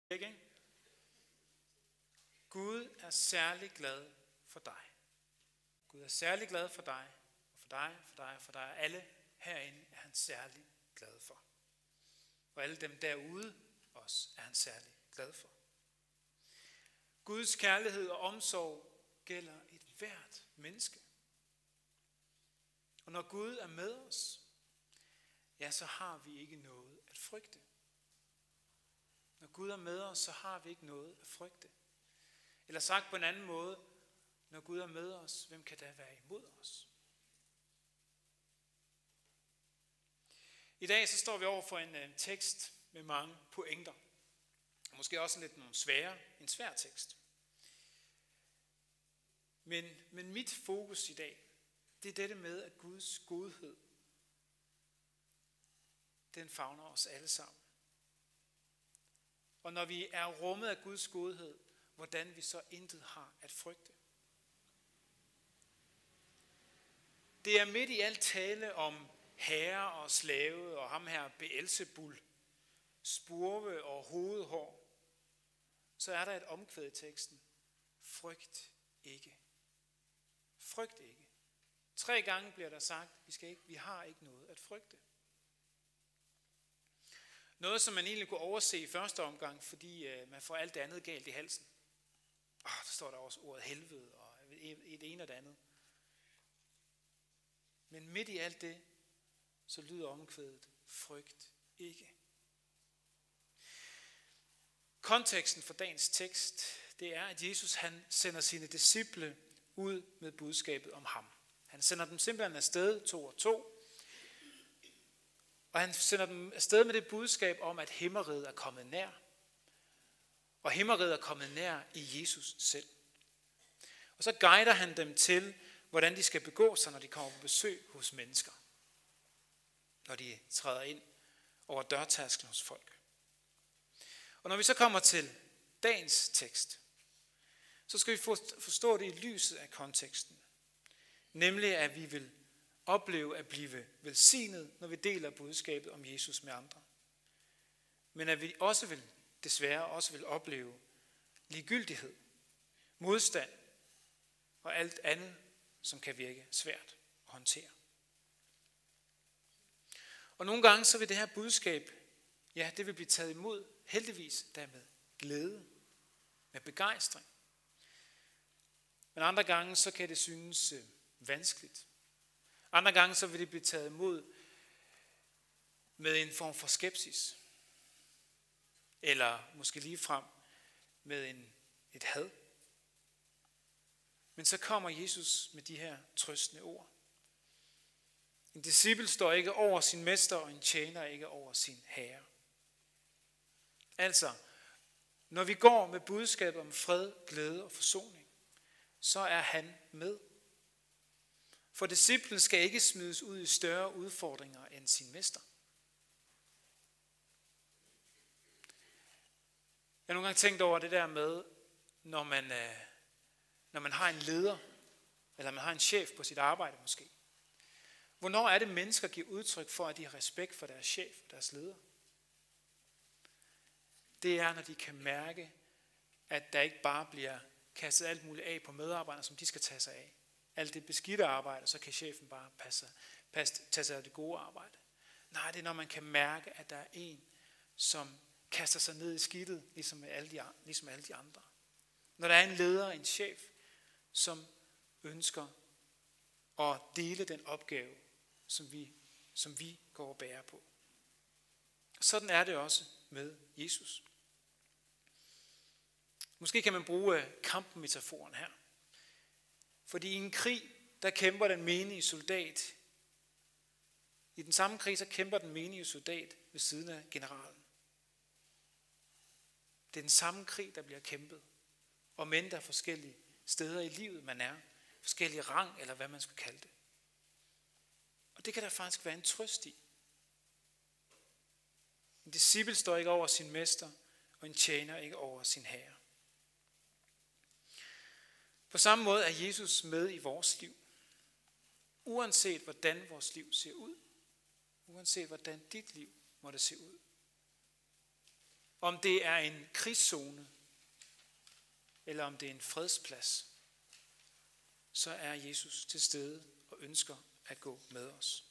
Ikke? Gud er særlig glad for dig. Gud er særlig glad for dig, og for dig, for dig, for dig. Alle herinde er han særlig glad for. Og alle dem derude også er han særlig glad for. Guds kærlighed og omsorg gælder et hvert menneske. Og når Gud er med os, ja, så har vi ikke noget at frygte. Når Gud er med os, så har vi ikke noget at frygte. Eller sagt på en anden måde, når Gud er med os, hvem kan da være imod os? I dag så står vi over for en tekst med mange pointer. Måske også lidt en svær tekst. Men mit fokus i dag, det er dette med, at Guds godhed, den favner os alle sammen. Og når vi er rummet af Guds godhed, hvordan vi så intet har at frygte. Det er midt i alt tale om herre og slave og ham her Beelzebul, spurve og hovedhår. Så er der et omkvæd i teksten. Frygt ikke. Frygt ikke. 3 gange bliver der sagt, vi har ikke noget at frygte. Noget, som man egentlig kunne overse i første omgang, fordi man får alt det andet galt i halsen. Der står der også ordet helvede og et ene og det andet. Men midt i alt det, så lyder omkvædet, frygt ikke. Konteksten for dagens tekst, det er, at Jesus han sender sine disciple ud med budskabet om ham. Han sender dem simpelthen afsted 2 og 2. Og han sender dem afsted med det budskab om, at himmeriget er kommet nær. Og himmeriget er kommet nær i Jesus selv. Og så guider han dem til, hvordan de skal begå sig, når de kommer på besøg hos mennesker. Når de træder ind over dørtærsklen hos folk. Og når vi så kommer til dagens tekst, så skal vi forstå det i lyset af konteksten. Nemlig at vi vil opleve at blive velsignet, når vi deler budskabet om Jesus med andre. Men at vi desværre også vil opleve ligegyldighed, modstand og alt andet, som kan virke svært at håndtere. Og nogle gange så vil det her budskab, ja, det vil blive taget imod, heldigvis dermed glæde, med begejstring. Men andre gange så kan det synes vanskeligt. Andre gange så vil det blive taget imod med en form for skepsis. Eller måske ligefrem med et had. Men så kommer Jesus med de her trøstende ord. En disciple står ikke over sin mester, og en tjener ikke over sin herre. Altså, når vi går med budskab om fred, glæde og forsoning, så er han med. For disciplen skal ikke smides ud i større udfordringer end sin mester. Jeg har nogle gange tænkt over det der med, når man har en leder, eller man har en chef på sit arbejde måske. Hvornår er det, mennesker giver udtryk for, at de har respekt for deres chef og deres leder? Det er, når de kan mærke, at der ikke bare bliver kastet alt muligt af på medarbejdere, som de skal tage sig af. Alt det beskidte arbejde, så kan chefen bare tage sig af det gode arbejde. Nej, det er, når man kan mærke, at der er en, som kaster sig ned i skidtet, ligesom alle de andre. Når der er en leder, en chef, som ønsker at dele den opgave, som vi går og bærer på. Sådan er det også med Jesus. Måske kan man bruge kampmetaforen her. Fordi i en krig, der kæmper den menige soldat. I den samme krig, så kæmper den menige soldat ved siden af generalen. Det er den samme krig, der bliver kæmpet. Og men der er forskellige steder i livet, man er. Forskellige rang, eller hvad man skal kalde det. Og det kan der faktisk være en trøst i. En disciple står ikke over sin mester, og en tjener ikke over sin herre. På samme måde er Jesus med i vores liv. Uanset hvordan vores liv ser ud. Uanset hvordan dit liv måtte se ud. Om det er en krigszone, eller om det er en fredsplads, så er Jesus til stede og ønsker at gå med os.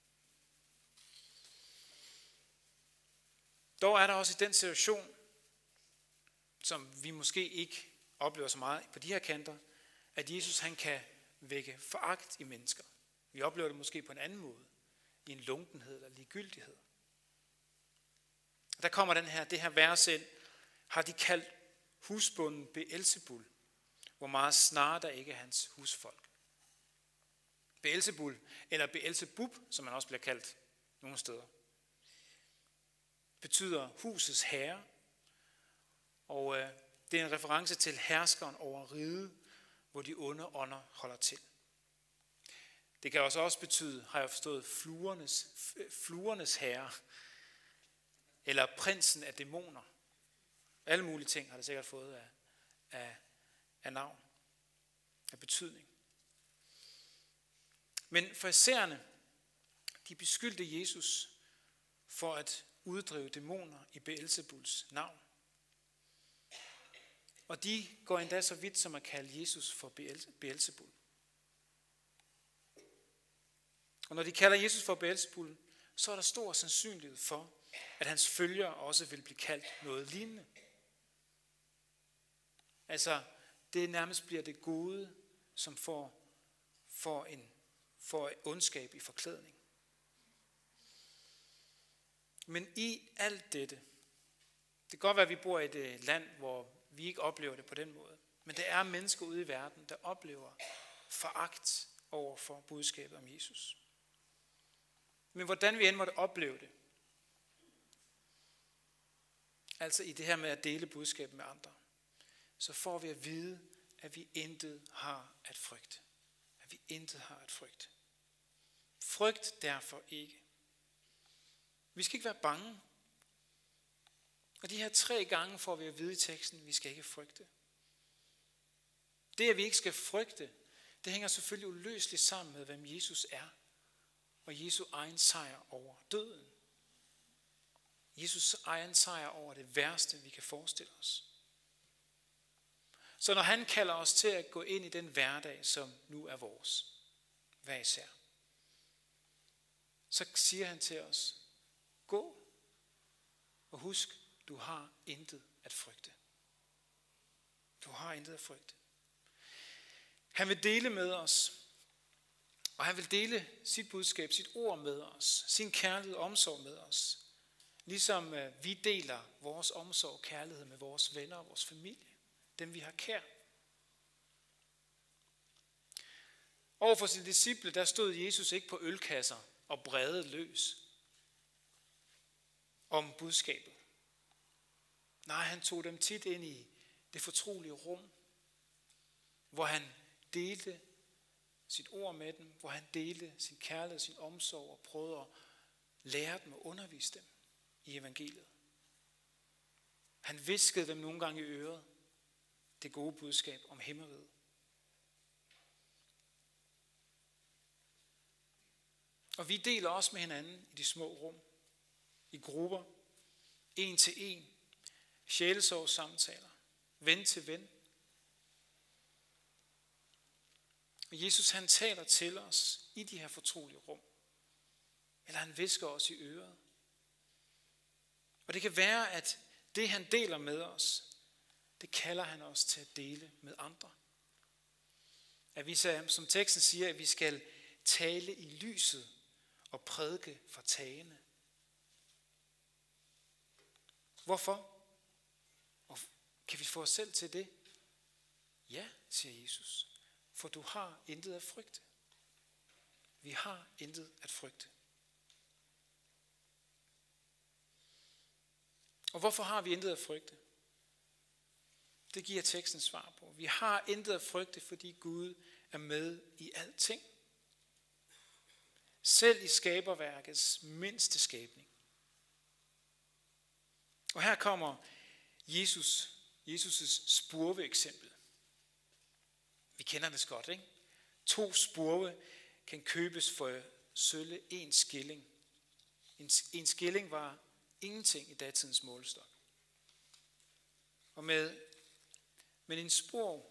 Dog er der også i den situation, som vi måske ikke oplever så meget på de her kanter, at Jesus han kan vække foragt i mennesker. Vi oplever det måske på en anden måde, i en lunkenhed eller ligegyldighed. Der kommer det her vers ind, har de kaldt husbonden Beelzebul, hvor meget snarere der ikke er hans husfolk. Beelzebul, eller Beelzebub, som man også bliver kaldt nogle steder, betyder husets herre, og det er en reference til herskeren over riget, hvor de onde ånder holder til. Det kan også betyde, har jeg forstået, fluernes herre, eller prinsen af dæmoner. Alle mulige ting har det sikkert fået af navn, af betydning. Men farisæerne, de beskyldte Jesus for at uddrive dæmoner i Beelzebuls navn. Og de går endda så vidt som at kalde Jesus for Beelzebul. Og når de kalder Jesus for Beelzebul, så er der stor sandsynlighed for, at hans følgere også vil blive kaldt noget lignende. Altså, det nærmest bliver det gode, som får ondskab i forklædning. Men i alt dette, det kan godt være, at vi bor i et land, hvor vi ikke oplever det på den måde, men der er mennesker ude i verden, der oplever foragt over for budskabet om Jesus. Men hvordan vi end måtte opleve det, altså i det her med at dele budskabet med andre, så får vi at vide, at vi intet har at frygte. At vi intet har at frygte. Frygt derfor ikke. Vi skal ikke være bange. Og de her 3 gange får vi at vide i teksten, at vi skal ikke frygte. Det, at vi ikke skal frygte, det hænger selvfølgelig uløseligt sammen med, hvem Jesus er. Og Jesu egen sejr over døden. Jesus egen sejr over det værste, vi kan forestille os. Så når han kalder os til at gå ind i den hverdag, som nu er vores, hver især, så siger han til os, gå og husk, du har intet at frygte. Du har intet at frygte. Han vil dele med os, og han vil dele sit budskab, sit ord med os, sin kærlighed og omsorg med os. Ligesom vi deler vores omsorg og kærlighed med vores venner og vores familie, dem vi har kær. Overfor sine disciple, der stod Jesus ikke på ølkasser og bredede løs om budskabet. Nej, han tog dem tit ind i det fortrolige rum, hvor han delte sit ord med dem, hvor han delte sin kærlighed, sin omsorg og prøvede at lære dem og undervise dem i evangeliet. Han viskede dem nogle gange i øret det gode budskab om himmeriget. Og vi deler også med hinanden i de små rum, i grupper, en til en, sjælesorgssamtaler, ven til ven. Og Jesus han taler til os i de her fortrolige rum, eller han visker os i øret. Og det kan være, at det han deler med os, det kalder han os til at dele med andre. At vi, som teksten siger, at vi skal tale i lyset og prædike for tagene. Hvorfor? Og kan vi få os selv til det? Ja, siger Jesus. For du har intet at frygte. Vi har intet at frygte. Og hvorfor har vi intet at frygte? Det giver teksten svar på. Vi har intet at frygte, fordi Gud er med i alting. Selv i skaberværkets mindste skabning. Og her kommer Jesus' spurve-eksempel. Vi kender det godt, ikke? 2 spurve kan købes for sølle 1 skilling. En skilling var ingenting i datidens målestok. og med en spor,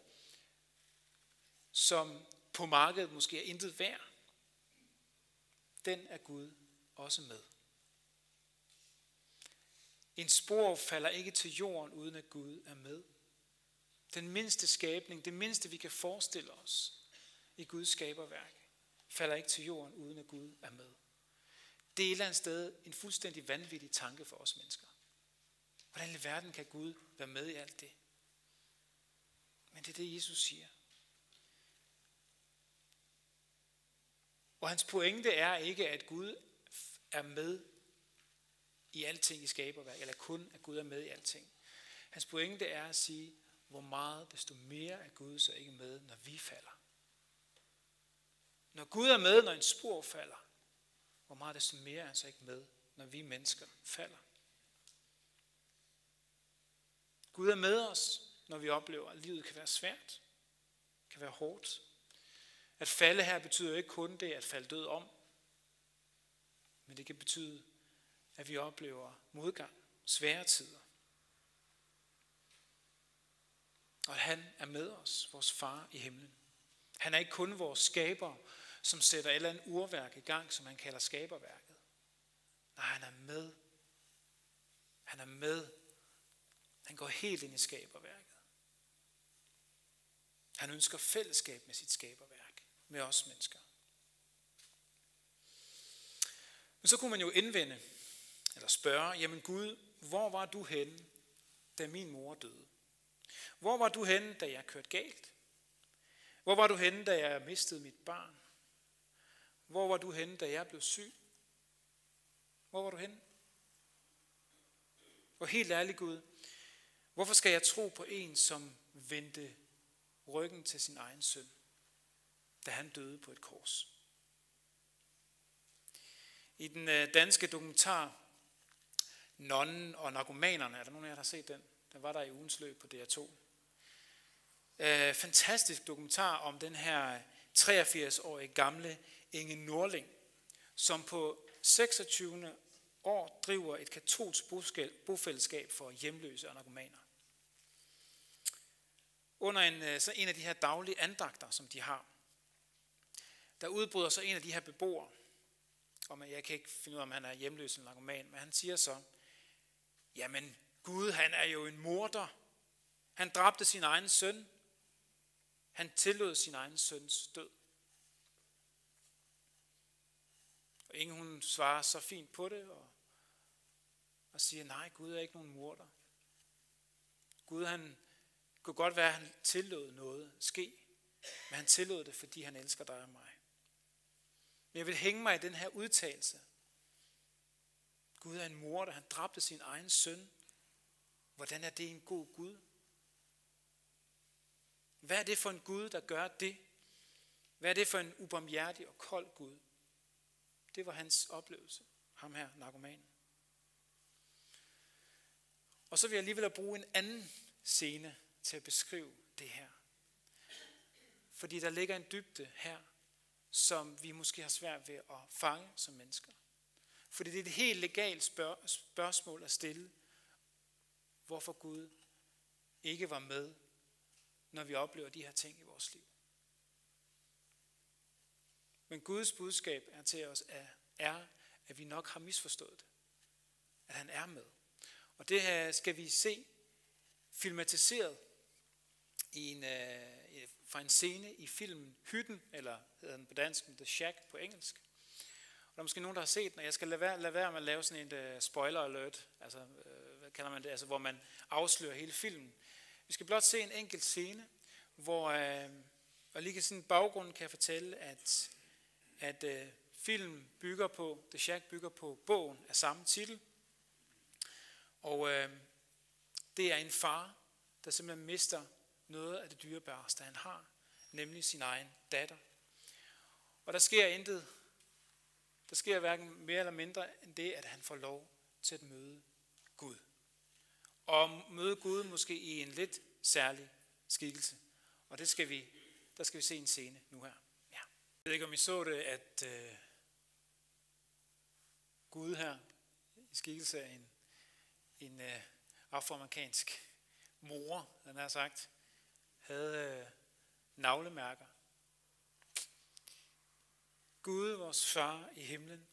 som på markedet måske er intet værd, den er Gud også med. En spor falder ikke til jorden, uden at Gud er med. Den mindste skabning, det mindste vi kan forestille os i Guds skaberværk, falder ikke til jorden, uden at Gud er med. Det er et eller andet sted en fuldstændig vanvittig tanke for os mennesker. Hvordan i verden kan Gud være med i alt det? Men det er det, Jesus siger. Og hans pointe er ikke, at Gud er med i alting i skaberværk, eller kun at Gud er med i alting. Hans pointe er at sige, hvor meget desto mere er Gud så ikke med, når vi falder. Når Gud er med, når en spor falder, hvor meget desto mere er han så ikke med, når vi mennesker falder. Gud er med os, når vi oplever, at livet kan være svært, kan være hårdt. At falde her betyder ikke kun det at falde død om, men det kan betyde, at vi oplever modgang, svære tider. Og han er med os, vores far i himlen. Han er ikke kun vores skaber, som sætter et eller andet urværk i gang, som han kalder skaberværket. Nej, han er med. Han er med. Han går helt ind i skaberværket. Han ønsker fællesskab med sit skaberværk, med os mennesker. Men så kunne man jo indvende, eller spørge, jamen Gud, hvor var du henne, da min mor døde? Hvor var du henne, da jeg kørte galt? Hvor var du henne, da jeg mistede mit barn? Hvor var du henne, da jeg blev syg? Hvor var du henne? Og helt ærligt Gud, hvorfor skal jeg tro på en, som vendte ryggen til sin egen søn, da han døde på et kors? I den danske dokumentar Nonnen og narkomanerne, er der nogen af jer, der har set den? Den var der i ugens løb på DR2. Fantastisk dokumentar om den her 83-årige gamle Inge Norling, som på 26. år driver et katolsk bofællesskab for hjemløse og narkomaner. Under en af de her daglige andagter, som de har, der udbryder så en af de her beboere, og jeg kan ikke finde ud af, om han er hjemløs eller narkoman, men han siger så, jamen Gud, han er jo en morder. Han dræbte sin egen søn. Han tillod sin egen søns død. Og Inge, hun svarer så fint på det, og siger, nej, Gud er ikke nogen morder. Gud, han kunne godt være, at han tillod noget ske, men han tillod det, fordi han elsker dig og mig. Men jeg vil hænge mig i den her udtalelse. Gud er en morder, han dræbte sin egen søn. Hvordan er det en god Gud? Hvad er det for en Gud, der gør det? Hvad er det for en ubarmhjertig og kold Gud? Det var hans oplevelse, ham her, narkomanen. Og så vil jeg alligevel bruge en anden scene til at beskrive det her. Fordi der ligger en dybde her, som vi måske har svært ved at fange som mennesker. Fordi det er et helt legalt spørgsmål at stille, hvorfor Gud ikke var med, når vi oplever de her ting i vores liv. Men Guds budskab er til os, at vi nok har misforstået det. At han er med. Og det her skal vi se filmatiseret fra en scene i filmen Hytten, eller hedder den på dansk, The Shack på engelsk. Og der er måske nogen, der har set den, og jeg skal lade være med at lave sådan en spoiler alert, altså, hvad kalder man det, altså, hvor man afslører hele filmen. Vi skal blot se en enkelt scene, hvor, og lige sådan baggrunden kan jeg fortælle, at filmen bygger på, The Shack bygger på bogen af samme titel. Og det er en far, der simpelthen mister noget af det dyrebæreste, han har, nemlig sin egen datter. Og der sker intet. Der sker hverken mere eller mindre end det, at han får lov til at møde Gud. Og møde Gud måske i en lidt særlig skikkelse. Og der skal vi se en scene nu her. Ja. Jeg ved ikke, om I så det, at Gud her, i skikkelse af en afroamerikansk mor, han har sagt, havde navlemærker. Gud, vores far i himlen,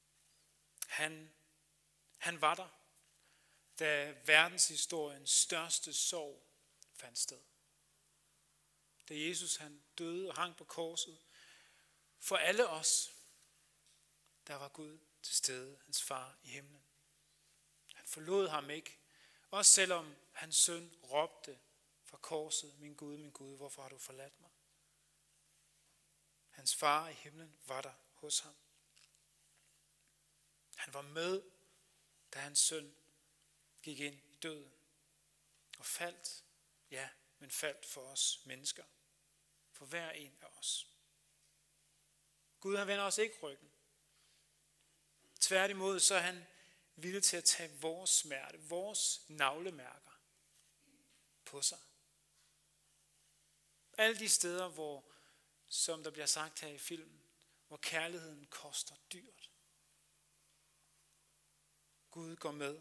han var der, da verdenshistoriens største sorg fandt sted. Da Jesus han døde og hang på korset, for alle os, der var Gud til stede, hans far i himlen. Han forlod ham ikke, også selvom hans søn råbte fra korset, min Gud, hvorfor har du forladt mig? Hans far i himlen var der hos ham. Han var med, da hans søn gik ind i døden og faldt, ja, men faldt for os mennesker, for hver en af os. Gud han vender os ikke ryggen. Tværtimod så er han villig til at tage vores smerte, vores navlemærker på sig. Alle de steder, hvor, som der bliver sagt her i filmen, hvor kærligheden koster dyrt. Gud går med.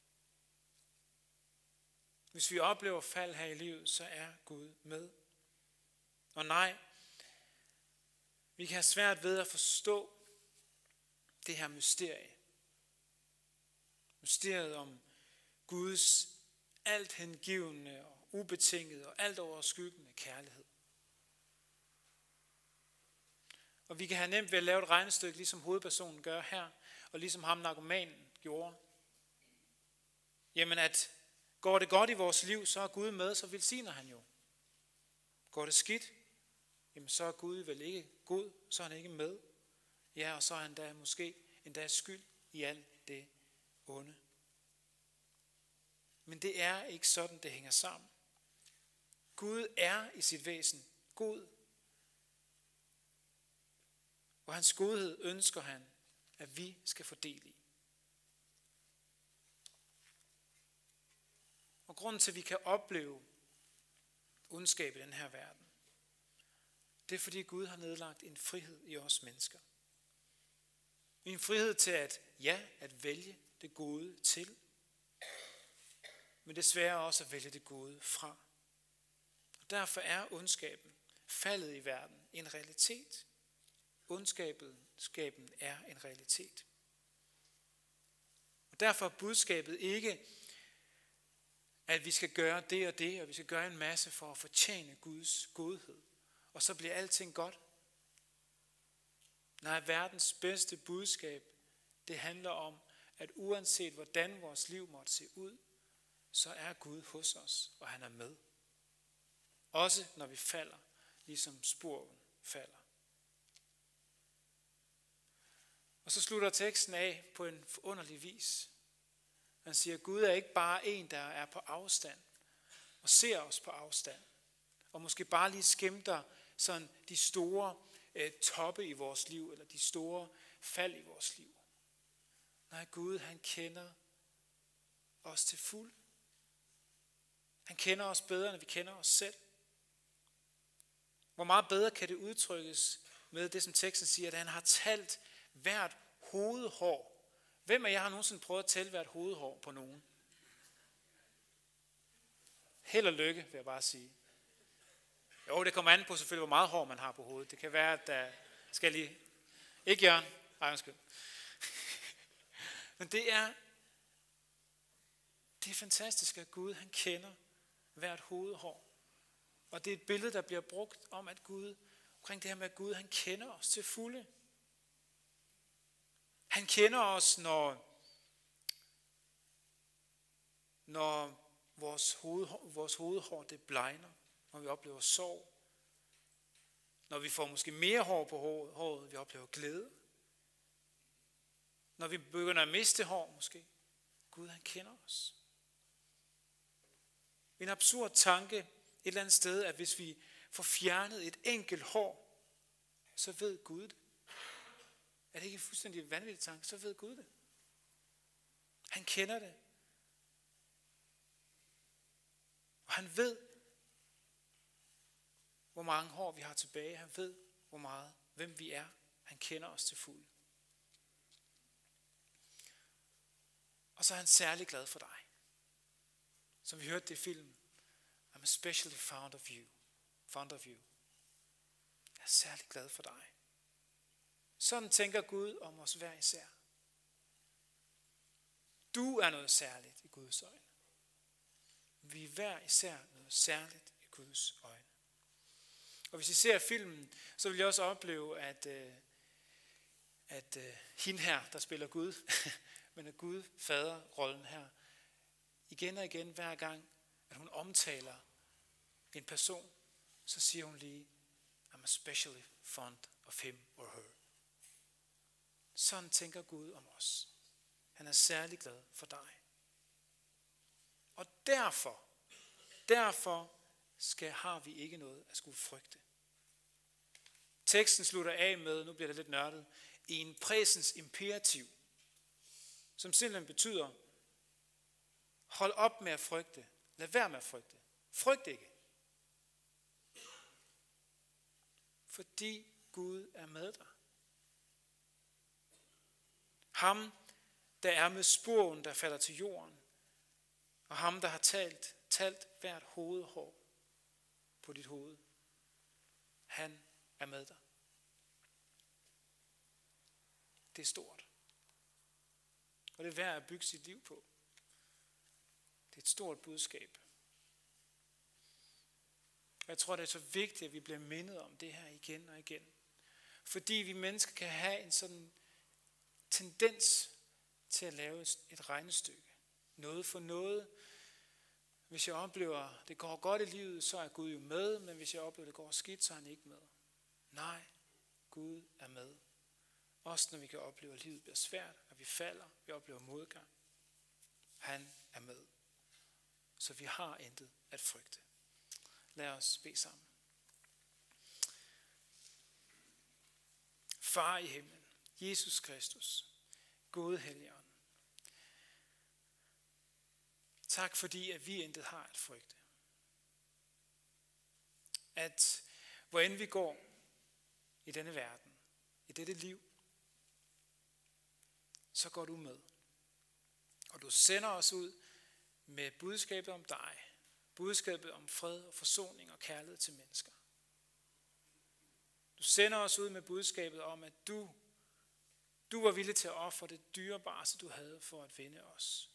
Hvis vi oplever fald her i livet, så er Gud med. Og nej, vi kan have svært ved at forstå det her mysterie. Mysteriet om Guds alt hengivende og ubetingede og alt overskyggende kærlighed. Og vi kan have nemt ved at lave et regnestykke, ligesom hovedpersonen gør her, og ligesom ham narkomanen gjorde. Jamen at går det godt i vores liv, så er Gud med, så velsigner han jo. Går det skidt, jamen så er Gud vel ikke god, så er han ikke med. Ja, og så er han da måske endda skyld i alt det onde. Men det er ikke sådan, det hænger sammen. Gud er i sit væsen god. Og hans godhed ønsker han, at vi skal fordele i. Og grunden til, at vi kan opleve ondskab i den her verden, det er fordi Gud har nedlagt en frihed i os mennesker. En frihed til at vælge det gode til, men desværre også at vælge det gode fra. Og derfor er ondskaben, faldet i verden, en realitet. Ondskaben er en realitet. Og derfor er budskabet ikke, at vi skal gøre det og det, og vi skal gøre en masse for at fortjene Guds godhed. Og så bliver alting godt. Nej, verdens bedste budskab, det handler om, at uanset hvordan vores liv måtte se ud, så er Gud hos os, og han er med. Også når vi falder, ligesom spurven falder. Og så slutter teksten af på en forunderlig vis. Han siger, at Gud er ikke bare en, der er på afstand, og ser os på afstand, og måske bare lige skimter sådan de store toppe i vores liv, eller de store fald i vores liv. Nej, Gud, han kender os til fuld. Han kender os bedre, end vi kender os selv. Hvor meget bedre kan det udtrykkes med det, som teksten siger, at han har talt hvert hovedhår. Hvem af jer har nogensinde prøvet at tælle hvert hovedhår på nogen? Held og lykke, vil jeg bare sige. Jo, det kommer an på selvfølgelig, hvor meget hår man har på hovedet. Det kan være, at der skal lige... Ikke Jørgen? Ej, undskyld. Men det er fantastisk, at Gud han kender hvert hovedhår. Og det er et billede, der bliver brugt om, at Gud, omkring det her med, at Gud han kender os til fulde. Han kender os, når vores hovedhår det blegner, når vi oplever sorg. Når vi får måske mere hår på håret, vi oplever glæde. Når vi begynder at miste hår måske. Gud han kender os. En absurd tanke et eller andet sted, at hvis vi får fjernet et enkelt hår, så ved Gud det. Er det ikke en fuldstændig vanvittig tanke, så ved Gud det. Han kender det. Og han ved, hvor mange hår vi har tilbage. Han ved, hvem vi er. Han kender os til fulde. Og så er han særlig glad for dig. Som vi hørte det i filmen. I'm especially fond of you. Jeg er særlig glad for dig. Sådan tænker Gud om os hver især. Du er noget særligt i Guds øjne. Vi er hver især noget særligt i Guds øjne. Og hvis I ser filmen, så vil jeg også opleve, at hende her, der spiller Gud, men at Gud fader rollen her, igen og igen, hver gang, at hun omtaler en person, så siger hun lige, I'm especially fond of him or her. Sådan tænker Gud om os. Han er særlig glad for dig. Og derfor har vi ikke noget at skulle frygte. Teksten slutter af med, nu bliver det lidt nørdet, i en præsens imperativ, som simpelthen betyder, hold op med at frygte. Lad være med at frygte. Frygt ikke. Fordi Gud er med dig. Ham, der er med sporen, der falder til jorden, og ham, der har talt hvert hovedhår på dit hoved. Han er med dig. Det er stort. Og det er værd at bygge sit liv på. Det er et stort budskab. Og jeg tror, det er så vigtigt, at vi bliver mindet om det her igen og igen. Fordi vi mennesker kan have en sådan tendens til at lave et regnestykke. Noget for noget. Hvis jeg oplever, det går godt i livet, så er Gud jo med, men hvis jeg oplever, det går skidt, så er han ikke med. Nej, Gud er med. Også når vi kan opleve, at livet bliver svært, og vi falder, vi oplever modgang. Han er med. Så vi har intet at frygte. Lad os bede sammen. Far i himlen, Jesus Kristus, gode Helligånd. Tak fordi, at vi intet har at frygte. At hvor end vi går i denne verden, i dette liv, så går du med. Og du sender os ud med budskabet om dig. Budskabet om fred og forsoning og kærlighed til mennesker. Du sender os ud med budskabet om, at du var villig til at ofre det dyrebareste, du havde for at vinde os.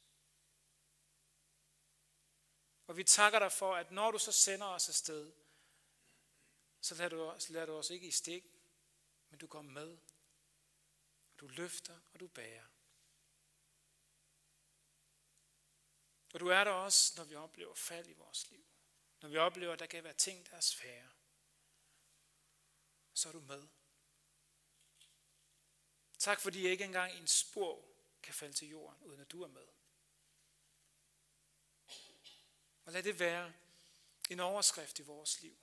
Og vi takker dig for, at når du så sender os afsted, så lader du os ikke i stik, men du går med. Og du løfter, og du bærer. Og du er der også, når vi oplever fald i vores liv. Når vi oplever, at der kan være ting, der er svære. Så er du med. Tak fordi ikke engang en spor kan falde til jorden, uden at du er med. Og lad det være en overskrift i vores liv.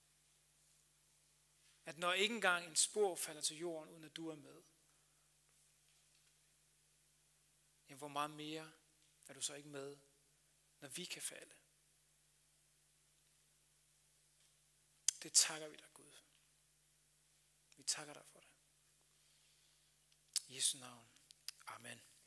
At når ikke engang en spor falder til jorden, uden at du er med, jamen hvor meget mere er du så ikke med, når vi kan falde. Det takker vi dig, Gud. Vi takker dig for det. I Jesu navn. Amen.